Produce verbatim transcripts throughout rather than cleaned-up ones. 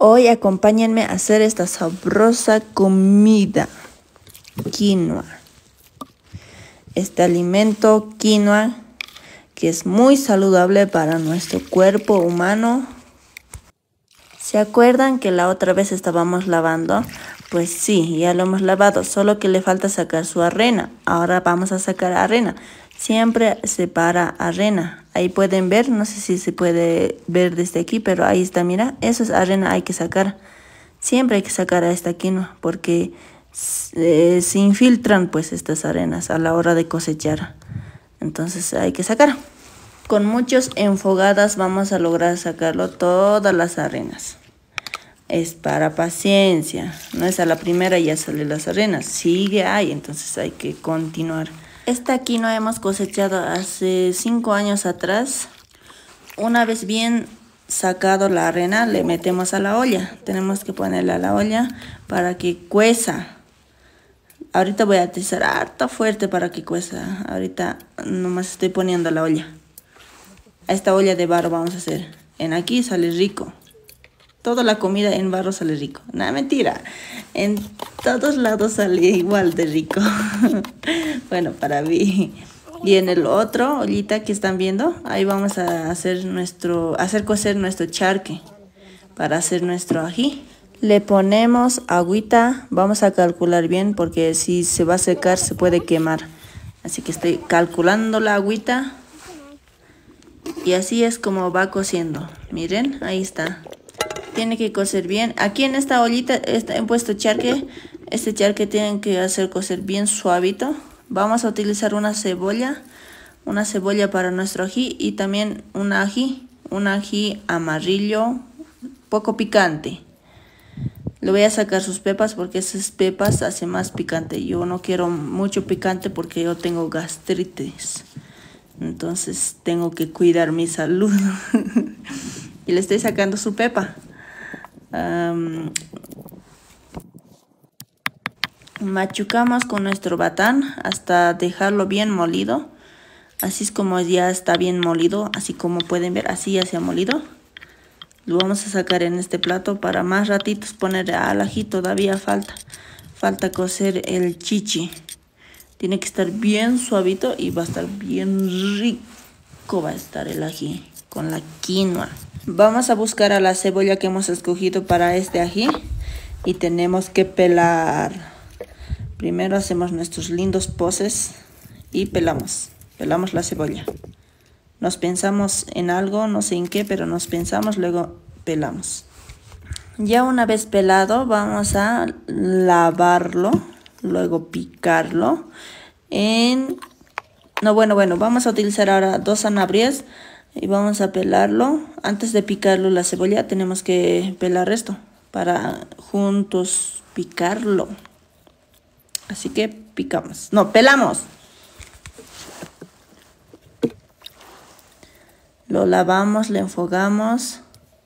Hoy acompáñenme a hacer esta sabrosa comida, quinoa. Este alimento quinoa que es muy saludable para nuestro cuerpo humano. ¿Se acuerdan que la otra vez estábamos lavando? Pues sí, ya lo hemos lavado, solo que le falta sacar su arena. Ahora vamos a sacar arena. Siempre separa arena. Ahí pueden ver, no sé si se puede ver desde aquí, pero ahí está, mira, eso es arena, hay que sacar. Siempre hay que sacar a esta quinoa porque eh, se infiltran pues estas arenas a la hora de cosechar. Entonces hay que sacar. Con muchas enfogadas vamos a lograr sacarlo todas las arenas. Es para paciencia, no es a la primera ya salen las arenas, sigue ahí, entonces hay que continuar. Esta quinoa hemos cosechado hace cinco años atrás. Una vez bien sacado la arena, le metemos a la olla. Tenemos que ponerla a la olla para que cueza. Ahorita voy a atizar harta fuerte para que cueza. Ahorita nomás estoy poniendo la olla. A esta olla de barro vamos a hacer. En aquí sale rico. Toda la comida en barro sale rico. Nada, mentira. En todos lados sale igual de rico. Bueno, para mí. Y en el otro ollita que están viendo, ahí vamos a hacer nuestro, hacer cocer nuestro charque para hacer nuestro ají. Le ponemos agüita. Vamos a calcular bien porque si se va a secar se puede quemar. Así que estoy calculando la agüita. Y así es como va cociendo. Miren, ahí está. Tiene que cocer bien. Aquí en esta ollita está, he puesto charque. Este charque tienen que hacer cocer bien suavito. Vamos a utilizar una cebolla. Una cebolla para nuestro ají. Y también un ají. Un ají amarillo. Poco picante. Le voy a sacar sus pepas porque esas pepas hacen más picante. Yo no quiero mucho picante porque yo tengo gastritis. Entonces tengo que cuidar mi salud. Y le estoy sacando su pepa. Um, machucamos con nuestro batán hasta dejarlo bien molido. Así es como ya está bien molido. Así como pueden ver, así ya se ha molido. Lo vamos a sacar en este plato para más ratitos poner al ají. Todavía falta. Falta cocer el chichi. Tiene que estar bien suavito y va a estar bien rico. Va a estar el ají con la quinoa. Vamos a buscar a la cebolla que hemos escogido para este ají. Y tenemos que pelar. Primero hacemos nuestros lindos poses y pelamos. Pelamos la cebolla. Nos pensamos en algo, no sé en qué, pero nos pensamos, luego pelamos. Ya una vez pelado, vamos a lavarlo. Luego picarlo. En... No, bueno, bueno, vamos a utilizar ahora dos zanahorias. Y vamos a pelarlo. Antes de picarlo la cebolla tenemos que pelar esto para juntos picarlo. Así que picamos. No, pelamos. Lo lavamos, le enfogamos.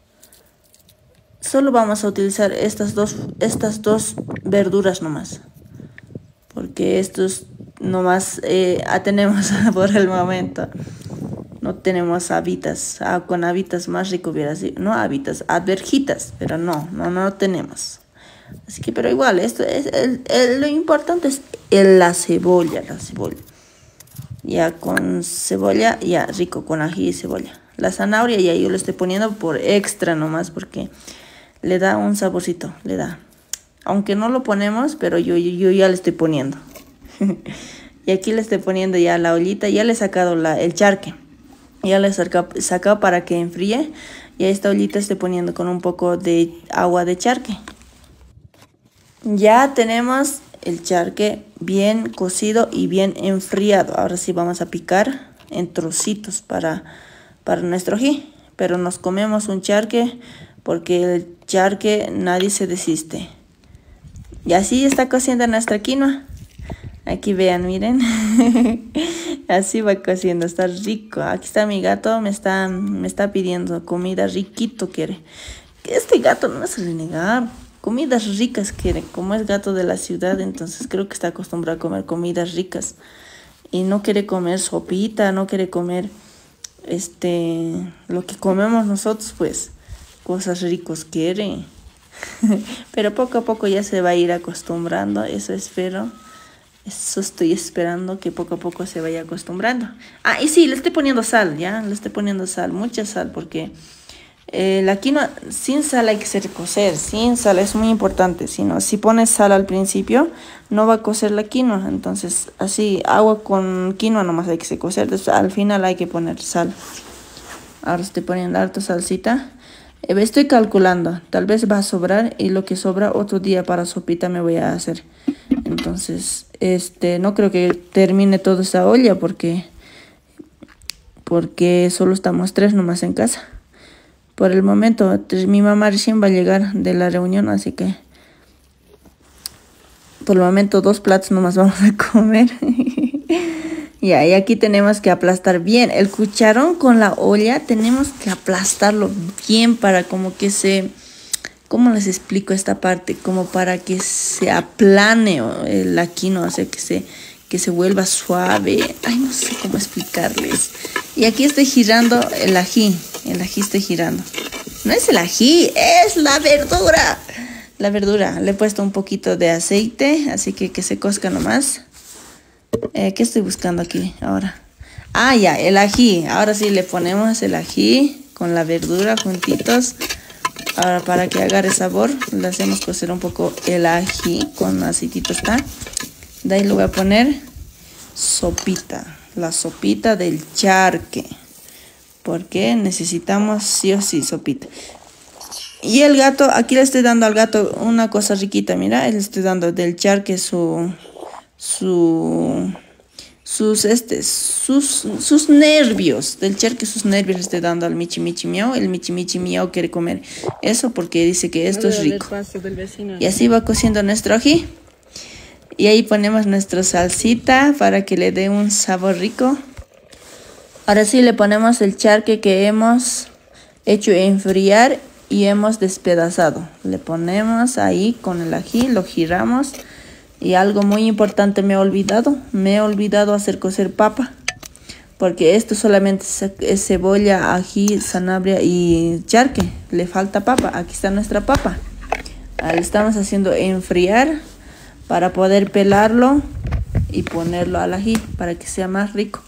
Solo vamos a utilizar estas dos, estas dos verduras nomás. Porque estos nomás eh, tenemos por el momento. No tenemos habitas. Ah, con habitas más rico hubiera sido. No habitas, alverjitas. Pero no, no, no tenemos. Así que, pero igual, esto es el, el, lo importante es el, la cebolla, la cebolla. Ya con cebolla, ya rico con ají y cebolla. La zanahoria ya yo lo estoy poniendo por extra nomás porque le da un saborcito, le da. Aunque no lo ponemos, pero yo, yo, yo ya le estoy poniendo. Y aquí le estoy poniendo ya la ollita, ya le he sacado la, el charque. Ya le he sacado, sacado para que enfríe. Y a esta ollita estoy poniendo con un poco de agua de charque. Ya tenemos el charque bien cocido y bien enfriado. Ahora sí vamos a picar en trocitos para, para nuestro ají. Pero nos comemos un charque porque el charque nadie se desiste. Y así está cociendo nuestra quinoa. Aquí vean, miren. Así va cociendo, está rico. Aquí está mi gato, me está, me está pidiendo comida riquito quiere. Este gato no me suele negar. Comidas ricas quiere. Como es gato de la ciudad, entonces creo que está acostumbrado a comer comidas ricas. Y no quiere comer sopita, no quiere comer este lo que comemos nosotros, pues. Cosas ricos quiere. Pero poco a poco ya se va a ir acostumbrando, eso espero. Eso estoy esperando, que poco a poco se vaya acostumbrando. Ah, y sí, le estoy poniendo sal, ¿ya? Le estoy poniendo sal, mucha sal, porque eh, la quinoa sin sal hay que hacer cocer. Sin sal es muy importante. Si no, si pones sal al principio, no va a cocer la quinoa. Entonces, así, agua con quinoa nomás hay que hacer cocer. Entonces, al final hay que poner sal. Ahora estoy poniendo harta salsita. Eh, estoy calculando, tal vez va a sobrar, y lo que sobra otro día para sopita me voy a hacer. Entonces, este, no creo que termine toda esa olla porque, porque solo estamos tres nomás en casa. Por el momento, mi mamá recién va a llegar de la reunión, así que por el momento dos platos nomás vamos a comer. Ya, y aquí tenemos que aplastar bien. El cucharón con la olla tenemos que aplastarlo bien para como que se... ¿Cómo les explico esta parte? Como para que se aplane la quinoa, o sea, que se, que se vuelva suave. Ay, no sé cómo explicarles. Y aquí estoy girando el ají. El ají estoy girando. No es el ají, es la verdura. La verdura. Le he puesto un poquito de aceite, así que que se cozca nomás. Eh, ¿Qué estoy buscando aquí ahora? Ah, ya, el ají. Ahora sí le ponemos el ají con la verdura juntitos. Ahora, para que agarre sabor, le hacemos cocer un poco el ají con aceitito está. De ahí le voy a poner sopita, la sopita del charque, porque necesitamos sí o sí sopita. Y el gato, aquí le estoy dando al gato una cosa riquita, mira, le estoy dando del charque su, su, sus, este, sus, sus nervios, del charque sus nervios le estoy dando al michi michi miau. El michi michi miau quiere comer eso porque dice que esto es rico. Y así va cociendo nuestro ají. Y ahí ponemos nuestra salsita para que le dé un sabor rico. Ahora sí le ponemos el charque que hemos hecho enfriar y hemos despedazado. Le ponemos ahí con el ají, lo giramos. Y algo muy importante me he olvidado, me he olvidado hacer cocer papa, porque esto solamente es cebolla, ají, zanahoria y charque, le falta papa. Aquí está nuestra papa, le estamos haciendo enfriar para poder pelarlo y ponerlo al ají para que sea más rico.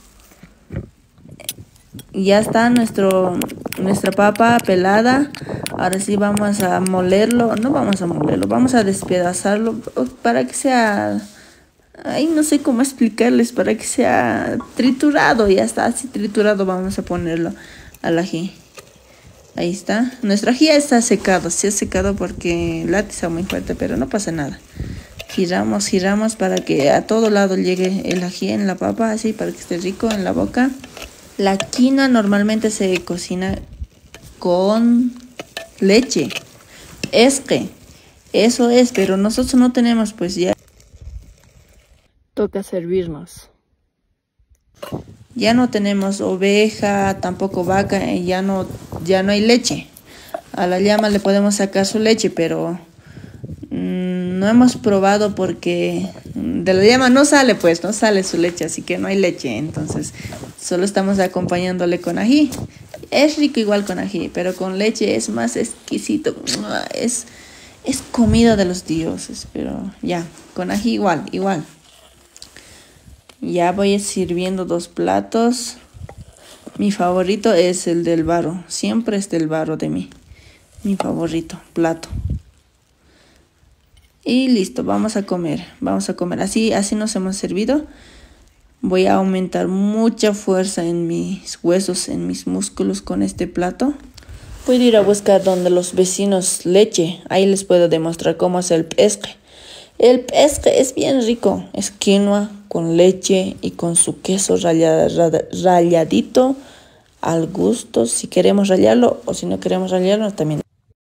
Ya está nuestro, nuestra papa pelada. Ahora sí vamos a molerlo, no vamos a molerlo, vamos a despedazarlo para que sea, ay, no sé cómo explicarles, para que sea triturado. Ya está, así triturado vamos a ponerlo al ají. Ahí está, nuestro ají ya está secado, sí ha secado porque la tiza muy fuerte, pero no pasa nada. Giramos, giramos para que a todo lado llegue el ají en la papa, así para que esté rico en la boca. La quinoa normalmente se cocina con leche. Es que eso es, pero nosotros no tenemos, pues ya. Toca servirnos. Ya no tenemos oveja, tampoco vaca, y ya no, ya no hay leche. A la llama le podemos sacar su leche, pero mmm, no hemos probado porque de la llama no sale, pues, no sale su leche, así que no hay leche. Entonces, solo estamos acompañándole con ají. Es rico igual con ají, pero con leche es más exquisito. Es, es comida de los dioses, pero ya, con ají igual, igual. Ya voy sirviendo dos platos. Mi favorito es el del varo. Siempre es del varo de mí. Mi favorito, plato. Y listo, vamos a comer. Vamos a comer. Así, así nos hemos servido. Voy a aumentar mucha fuerza en mis huesos, en mis músculos con este plato. Puedo ir a buscar donde los vecinos leche. Ahí les puedo demostrar cómo es el pesque. El pesque es bien rico. Es quinoa con leche y con su queso rallada, ralladito al gusto. Si queremos rallarlo o si no queremos rallarlo también.